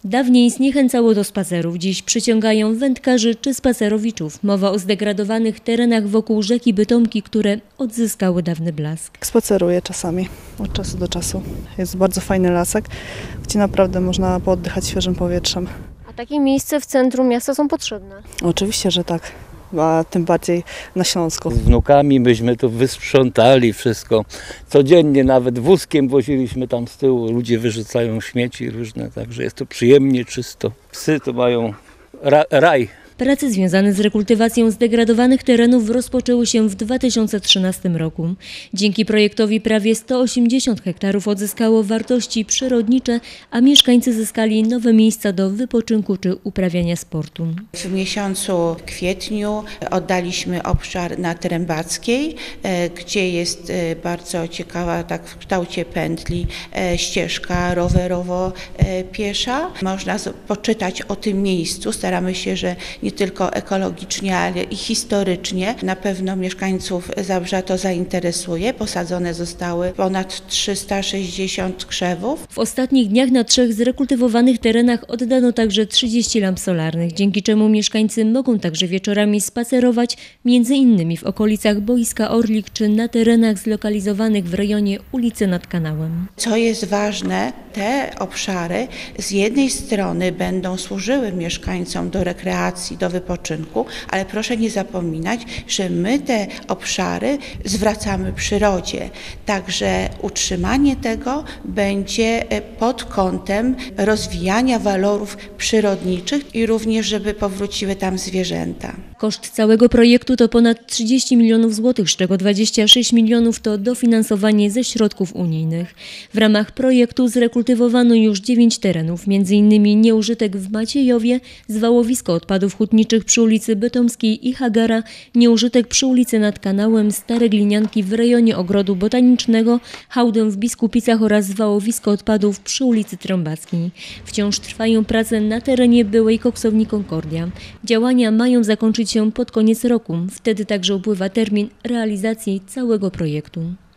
Dawniej zniechęcało do spacerów, dziś przyciągają wędkarzy czy spacerowiczów. Mowa o zdegradowanych terenach wokół rzeki Bytomki, które odzyskały dawny blask. Spaceruję czasami, od czasu do czasu. Jest bardzo fajny lasek, gdzie naprawdę można pooddychać świeżym powietrzem. A takie miejsca w centrum miasta są potrzebne? Oczywiście, że tak. A tym bardziej na Śląsku. Z wnukami myśmy tu wysprzątali wszystko. Codziennie nawet wózkiem woziliśmy tam z tyłu. Ludzie wyrzucają śmieci różne, także jest to przyjemnie, czysto. Psy to mają raj. Prace związane z rekultywacją zdegradowanych terenów rozpoczęły się w 2013 roku. Dzięki projektowi prawie 180 hektarów odzyskało wartości przyrodnicze, a mieszkańcy zyskali nowe miejsca do wypoczynku czy uprawiania sportu. W miesiącu kwietniu oddaliśmy obszar na Trębackiej, gdzie jest bardzo ciekawa, tak w kształcie pętli, ścieżka rowerowo-piesza. Można poczytać o tym miejscu. Staramy się, że nie tylko ekologicznie, ale i historycznie. Na pewno mieszkańców Zabrza to zainteresuje. Posadzone zostały ponad 360 krzewów. W ostatnich dniach na 3 zrekultywowanych terenach oddano także 30 lamp solarnych, dzięki czemu mieszkańcy mogą także wieczorami spacerować, między innymi w okolicach boiska Orlik czy na terenach zlokalizowanych w rejonie ulicy nad kanałem. Co jest ważne, te obszary z jednej strony będą służyły mieszkańcom do rekreacji, do wypoczynku, ale proszę nie zapominać, że my te obszary zwracamy przyrodzie. Także utrzymanie tego będzie pod kątem rozwijania walorów przyrodniczych i również, żeby powróciły tam zwierzęta. Koszt całego projektu to ponad 30 milionów złotych, z czego 26 milionów to dofinansowanie ze środków unijnych. W ramach projektu zrekultywowano już 9 terenów, m.in. nieużytek w Maciejowie, zwałowisko odpadów hutniczych przy ulicy Bytomskiej i Hagara, nieużytek przy ulicy nad kanałem, Stare Glinianki w rejonie Ogrodu Botanicznego, hałdę w Biskupicach oraz zwałowisko odpadów przy ulicy Trąbackiej. Wciąż trwają prace na terenie byłej koksowni Concordia. Działania mają zakończyć się pod koniec roku. Wtedy także upływa termin realizacji całego projektu.